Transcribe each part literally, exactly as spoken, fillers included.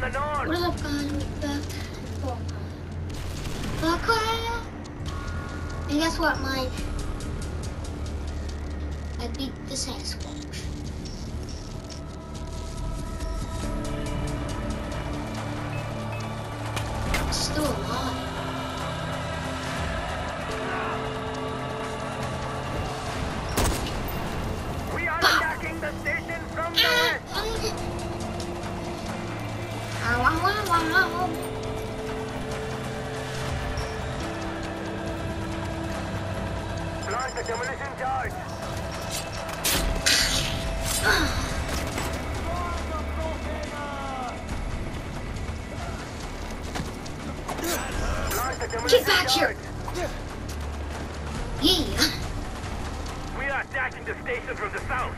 the north. What is up, guys? We're back. Okay. And guess what, Mike? I beat the Sasquatch. It's still alive. We are attacking the station from the west. Ow, ow, ow, ow. Launch the demolition charge. Launch the demolition Get back charge. here! Yeah. We are attacking the station from the south.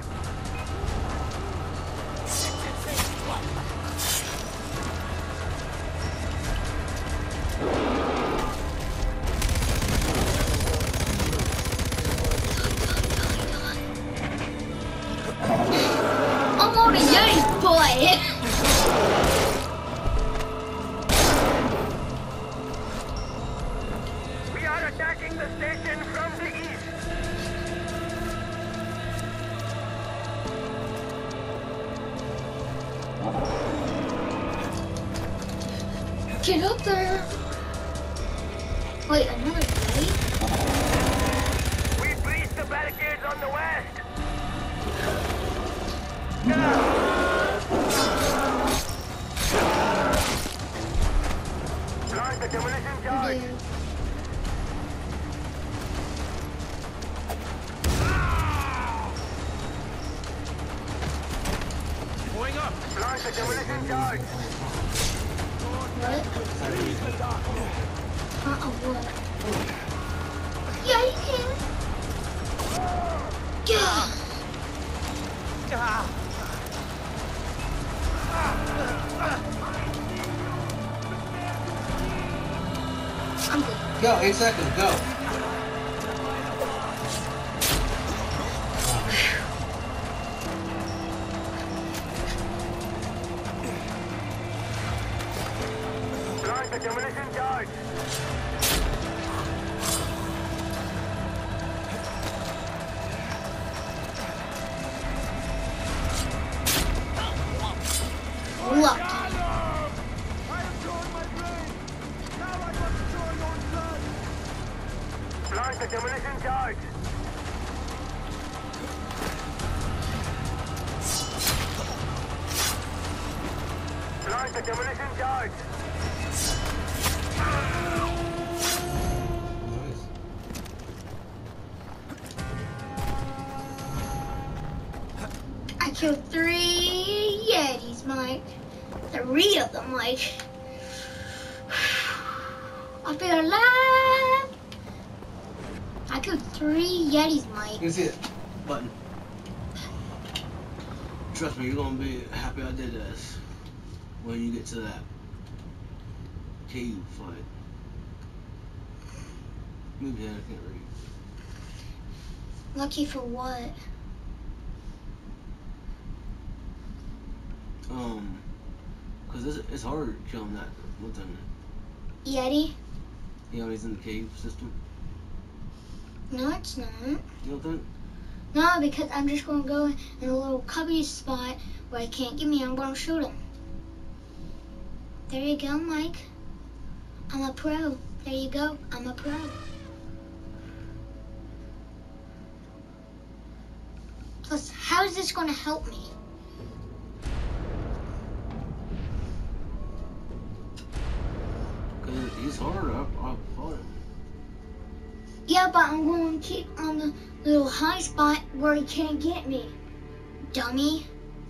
I'm on a Yeti, boy! We are attacking the station from the east. Get up there! Wait, another Yeti? We breached the barricades on the west. Launch the demolition charge. Dude. Going up. Launch the demolition charge. What? Uh-uh, what? Yeah, you can. Yeah. I'm good. Go, eight seconds, go. Launch the demolition charge. Lucky. Launch the demolition charge. Launch the demolition charge. Nice. I killed three Yetis, Mike. Three of them, Mike. I feel alive. I killed three Yetis, Mike. You can see it. Button. Trust me, you're gonna be happy I did this when you get to that cave fight. Maybe I can't read. Lucky for what? Um, cause it's, it's hard killing that one thing. Yeti? You know, he's in the cave system. No, it's not. You don't think? No, because I'm just going to go in a little cubby spot where he can't get me. I'm going to shoot him. There you go, Mike. I'm a pro. There you go. I'm a pro. Plus, how is this going to help me? Cause he's hard. I, I fought him. Yeah, but I'm going to keep on the little high spot where he can't get me. Dummy.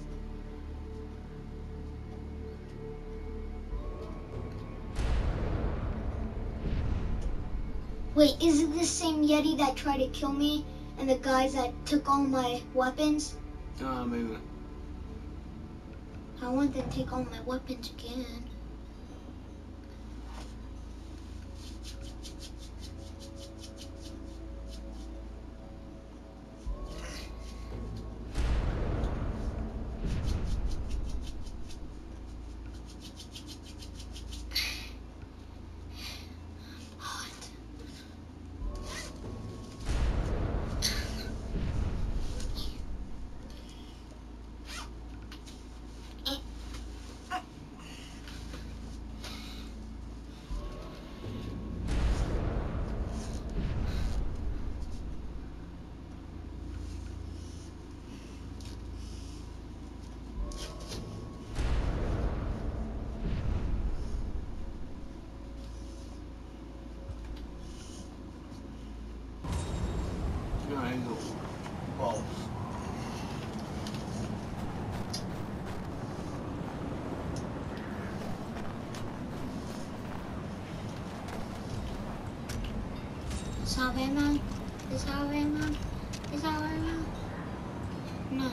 Wait, is it the same Yeti that tried to kill me and the guys that took all my weapons? Uh, maybe. I want them to take all my weapons again. This how man? This how man? This how man? No.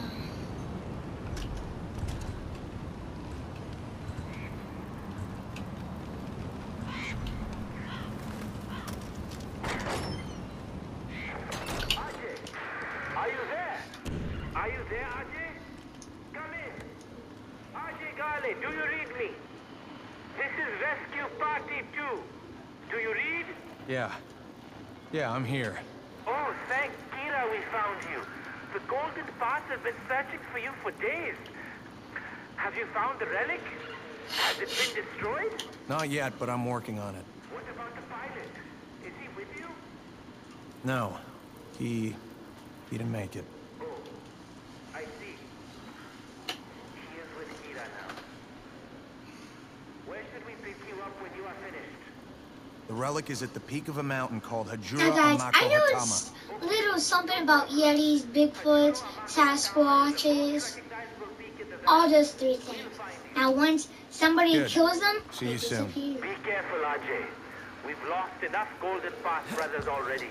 Are you there? Are you there, Ajay? Come in. Ajay Gale, do you read me? This is Rescue Party two. Do you read? Yeah. Yeah, I'm here. Oh, thank Kira we found you. The Golden Pass has been searching for you for days. Have you found the relic? Has it been destroyed? Not yet, but I'm working on it. What about the pilot? Is he with you? No. He... he didn't make it. Oh, I see. He is with Kira now. Where should we pick you up when you are finished? The relic is at the peak of a mountain called Hajura Now guys, Amako I know Hatama. it's a little something about Yetis, Bigfoots, Sasquatches, all those three things. Now once somebody Good. kills them, See they you soon. disappear. Be careful, Ajay. We've lost enough Golden Pass brothers already.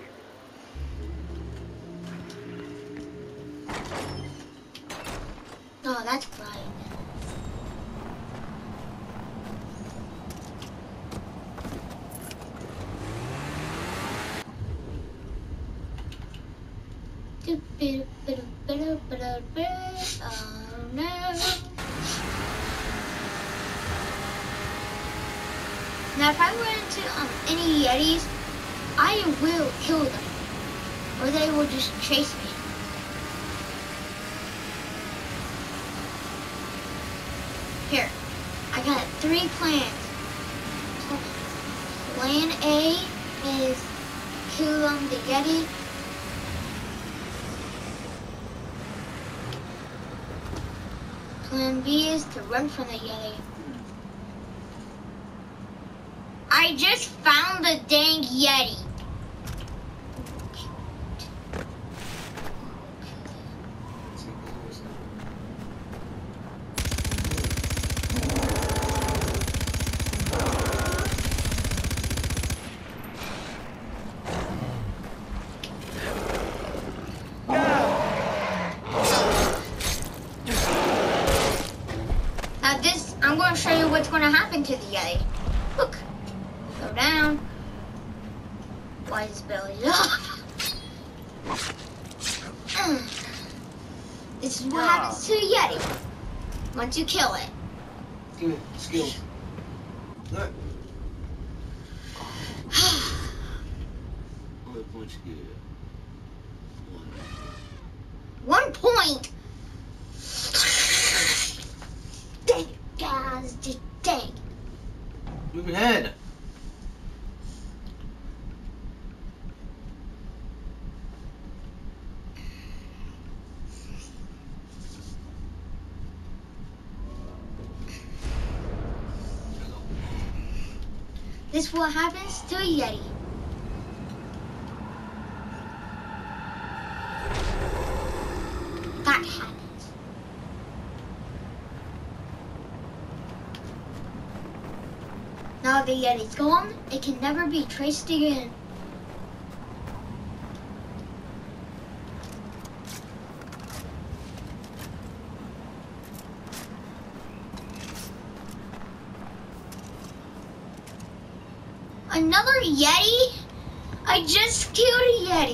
Oh, that's right. Oh no. Now if I run into um, any Yetis, I will kill them. Or they will just chase me. Here, I got three plans. Plan A is kill um, the Yeti. Plan B is to run from the Yeti. I just found the dang Yeti. Now this, I'm going to show you what's going to happen to the Yeti. Look, go down. Why is his belly up? This is what happens to a Yeti once you kill it. Give me skill. Look. How many points you get? One. One point. Dang it, guys, just dang. Move ahead. This is what happens to a Yeti. That happens. Now the Yeti's gone, it can never be traced again. Another Yeti? I just killed a Yeti.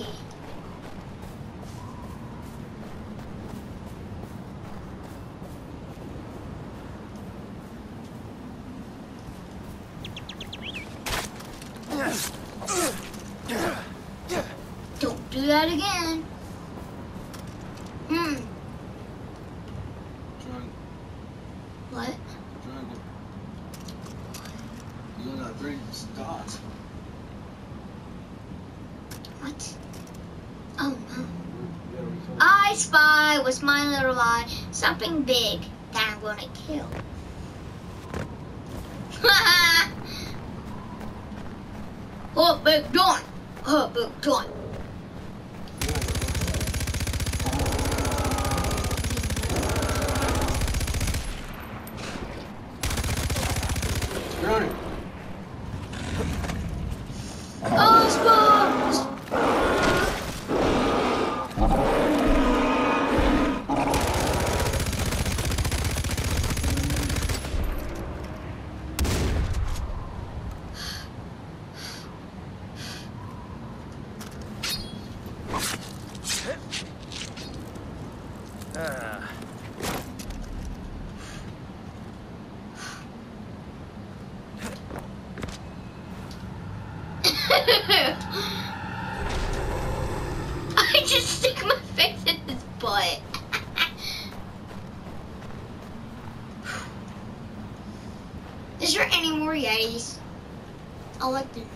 Don't do that again. Hmm. Triangle. What? Triangle. You only got three dots. What? Oh no. You gotta refill. I spy with my little eye something big that I'm gonna kill. Oh, big John. Oh, big John. You're on it. Oh, spy. I just stick my face in his butt. Is there any more Yetis? I'd like to know.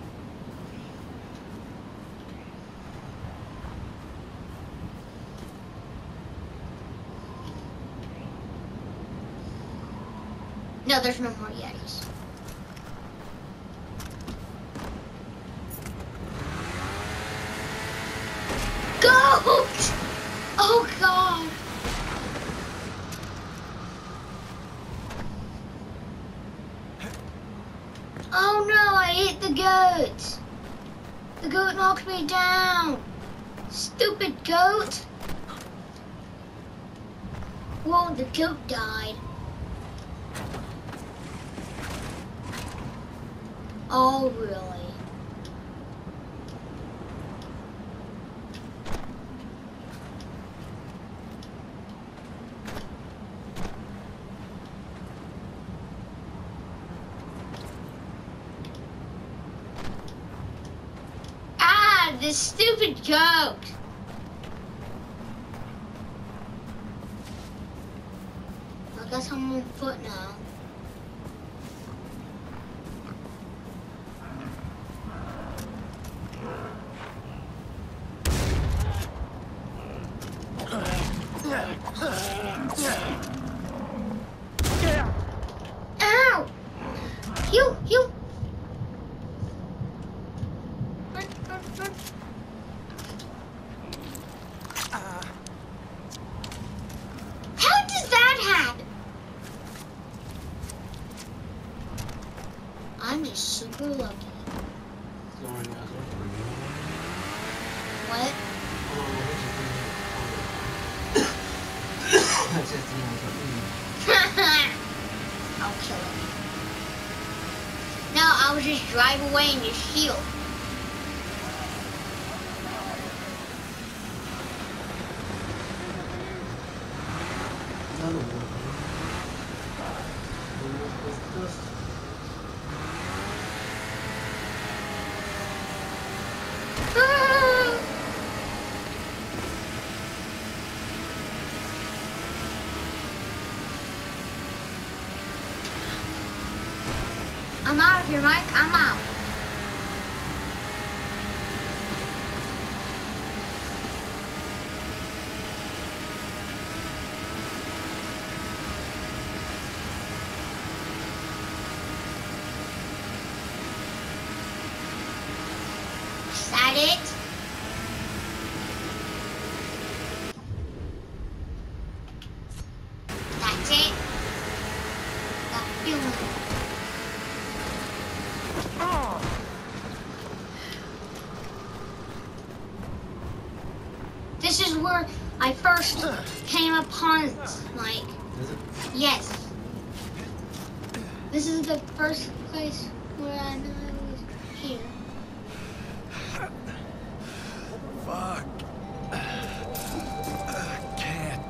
No, there's no more Yetis. Goat! Oh God! Oh no, I hit the goat! The goat knocked me down! Stupid goat! Whoa, the goat died. Oh, really? Ah, this stupid goat! I guess I'm on foot now. Ow! You, you. Run, run, run. How does that happen? I'm just super lucky. What? I'll kill him. No, I would just drive away and just heal. Ah! I'm out of here, Mike. I'm out. Is that it? That's it? That feeling. This is where I first came upon Mike. Yes. This is the first place where I know I was here. Fuck. I can't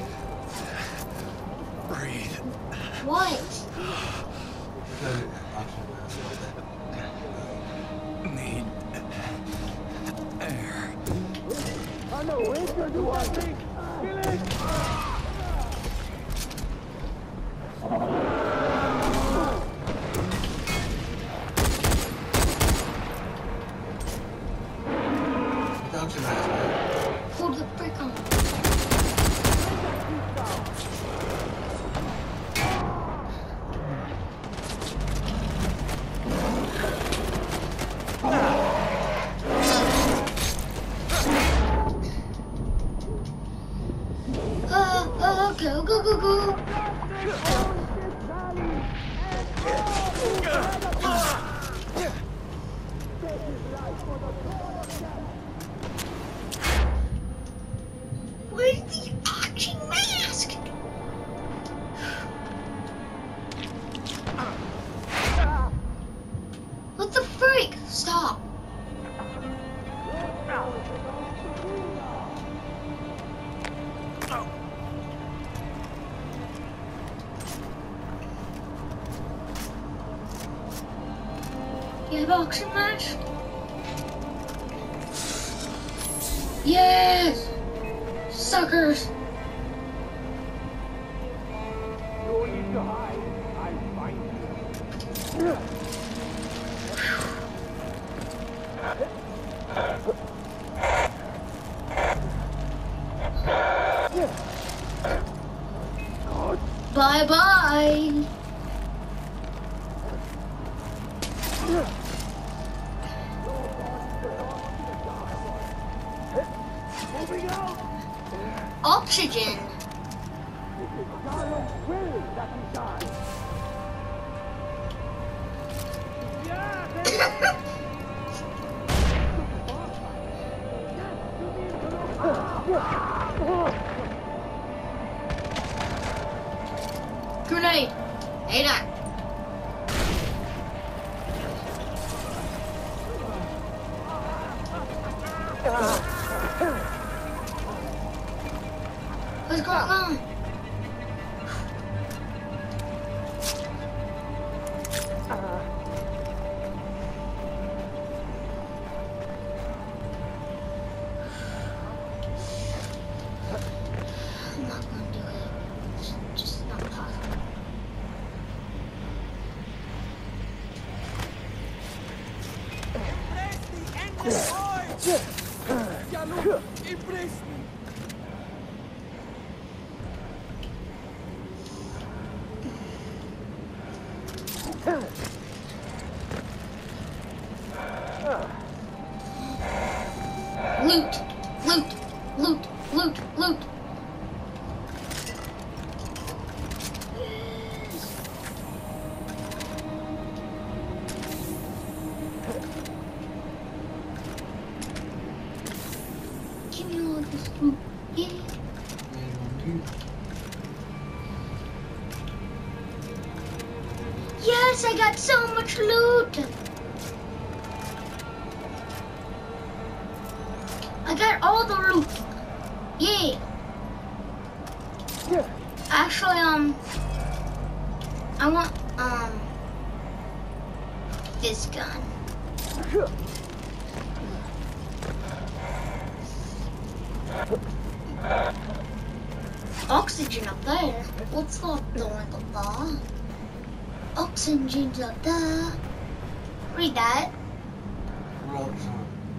breathe. What? Need air. Hold the frick on. Uh, uh, go, go, go, go. Where's the oxygen mask? What the freak? Stop. You have oxygen mask? Yes! Suckers! No need to hide. I'll find you. Bye bye! Moving out. Oxygen! Carlos will that he dies. Yeah, Grenade! Hey that! What's going on? I'm not gonna do it. It's just not possible. Loot! Loot! Loot! Loot! Loot! Give me all this loot. Yeah. Yes, I got so much loot. I got all the loot. Yeah. Actually, um, I want, um, this gun. Oxygen up there. What's up there? Oxygen's up there. Read that. Road sign.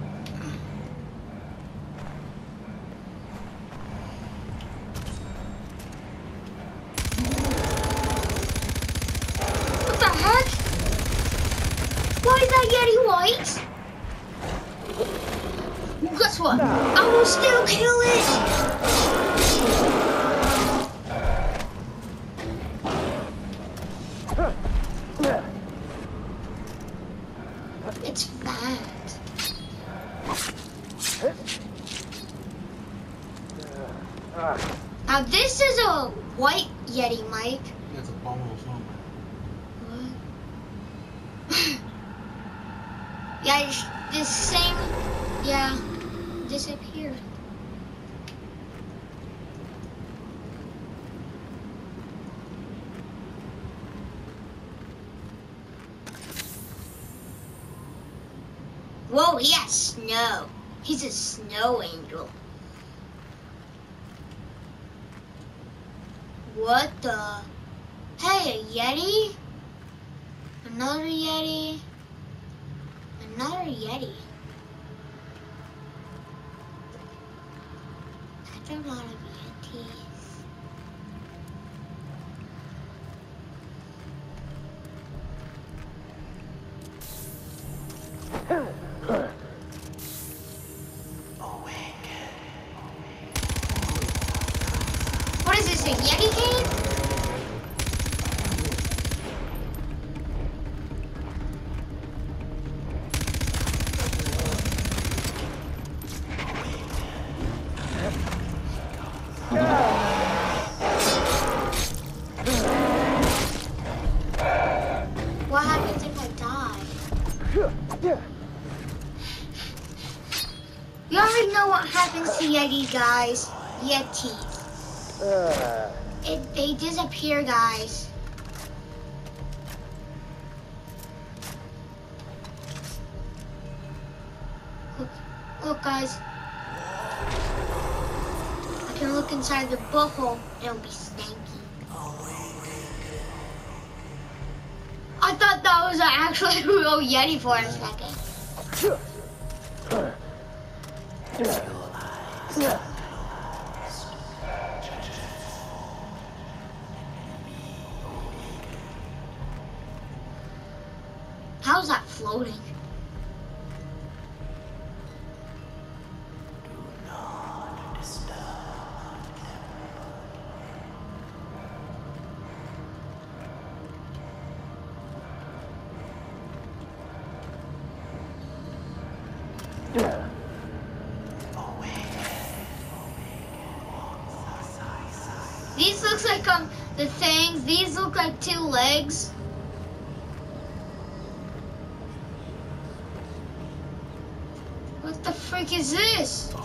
What the heck? Why is that Yeti white? Well, guess what? I will still kill it. It's fat. Now this is a white Yeti, Mike. It's a abominable snowman. What? Yeah, it's this same, yeah, disappeared. Whoa, he has snow. He's a snow angel. What the? Hey, a Yeti? Another Yeti? Another Yeti. That's a lot of Yetis. What is this, a Yeti cave? What happens if I die? You already know what happens to Yeti, guys. Yetis. It, they disappear, guys. Look, look, guys. look inside the butthole, it'll be stanky. I thought that was actually a real Yeti for a second. How's that floating? These looks like um the things. These look like two legs. What the frick is this?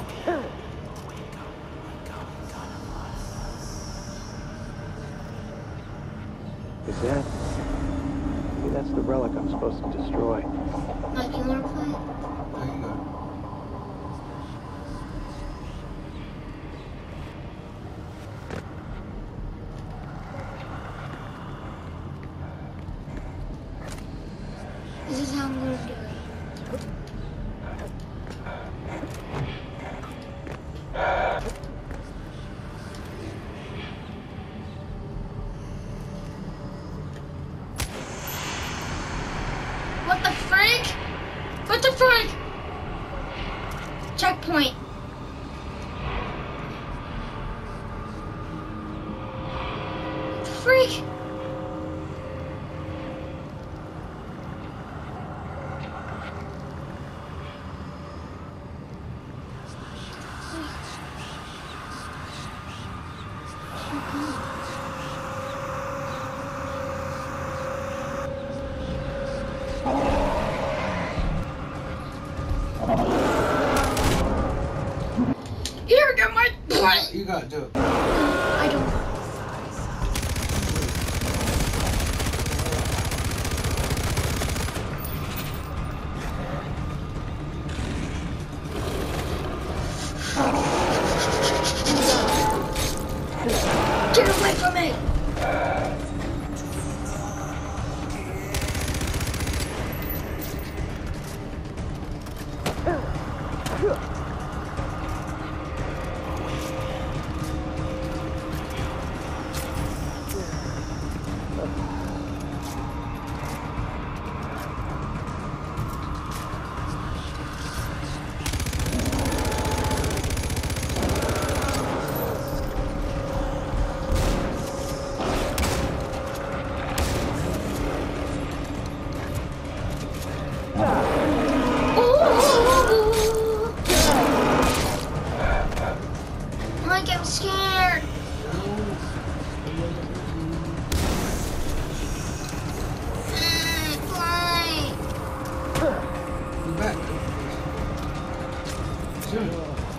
Is that? Maybe that's the relic I'm supposed to destroy. Mike, you wanna play? There you go. This is how I'm gonna do it. What the frick? What the frick? Checkpoint. What the frick? Here, get my point. You gotta do it. I don't. Get away from me! Mike, I'm scared. Mm, fly. Go back. Soon.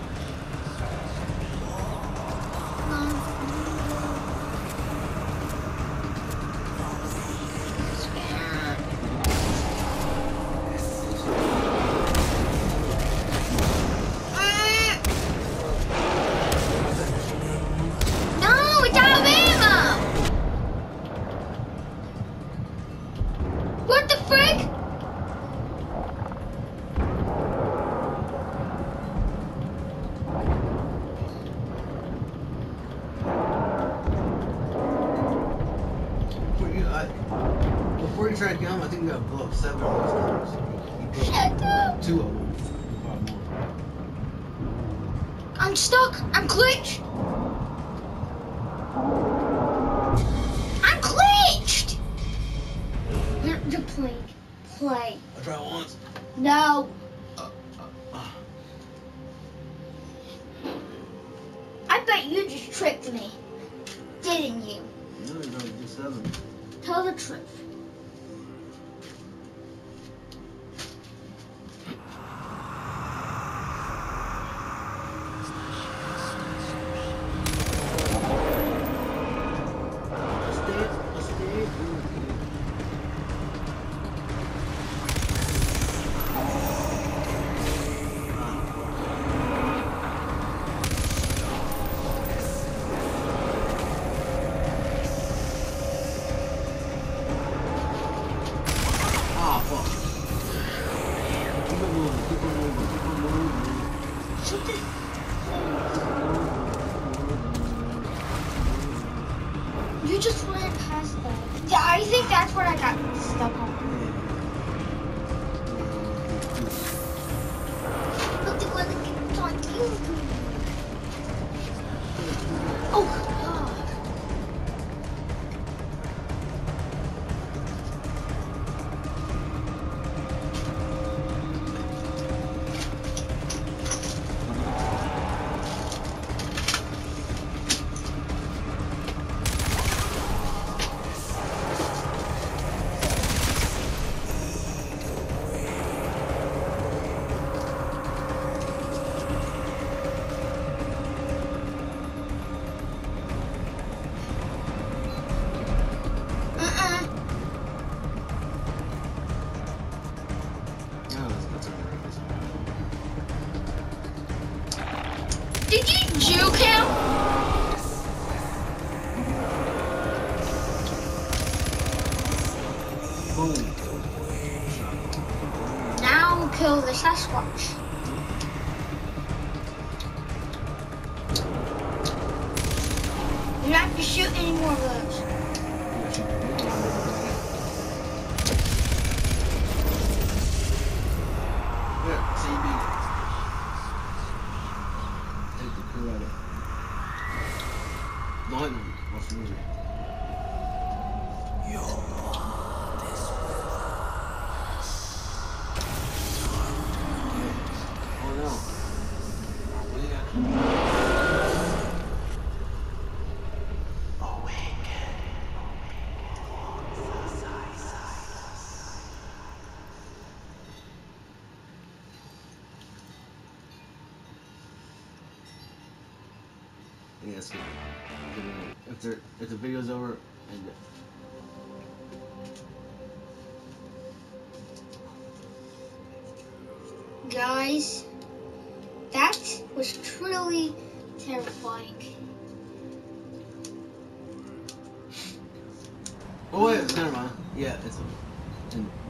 No, it's Alabama. What the frick? Before you, I, before you try to get home, I think you gotta blow up seven of those things. You blew Shut up. two of them. Probably more. I'm stuck. I'm glitched. I'm glitched. You're, you're playing. Play. I'll try once. No. Uh, uh, uh. I bet you just tricked me. Didn't you? No, you're gonna do seven. Tell the truth. Let's do it. Let's do it. that's what I got stuck on. Look, the one that keeps on you. Oh, God. Did you juke him? Boom. Now kill the Sasquatch. You don't have to shoot any more of those. Here, C B. Take the crew out of it. Don't hit them. Watch the movie. Oh no. What do you got? Yeah, that's good. If, there, if the video's over, end it. Guys, that was truly terrifying. Oh wait, never mind. Yeah, it's over. And